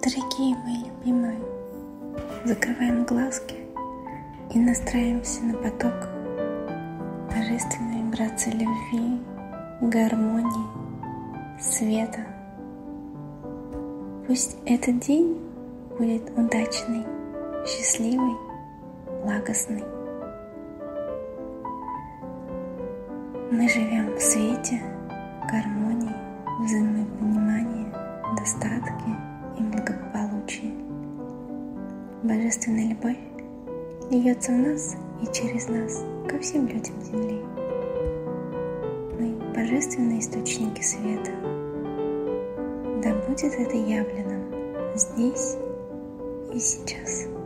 Дорогие мои любимые, закрываем глазки и настраиваемся на поток божественной вибрации любви, гармонии, света. Пусть этот день будет удачный, счастливый, благостный. Мы живем в свете, гармонии, взаимопонимании, достатке и благополучии. Божественная любовь льется в нас и через нас ко всем людям Земли. Мы божественные источники света. Да будет это явлено здесь и сейчас.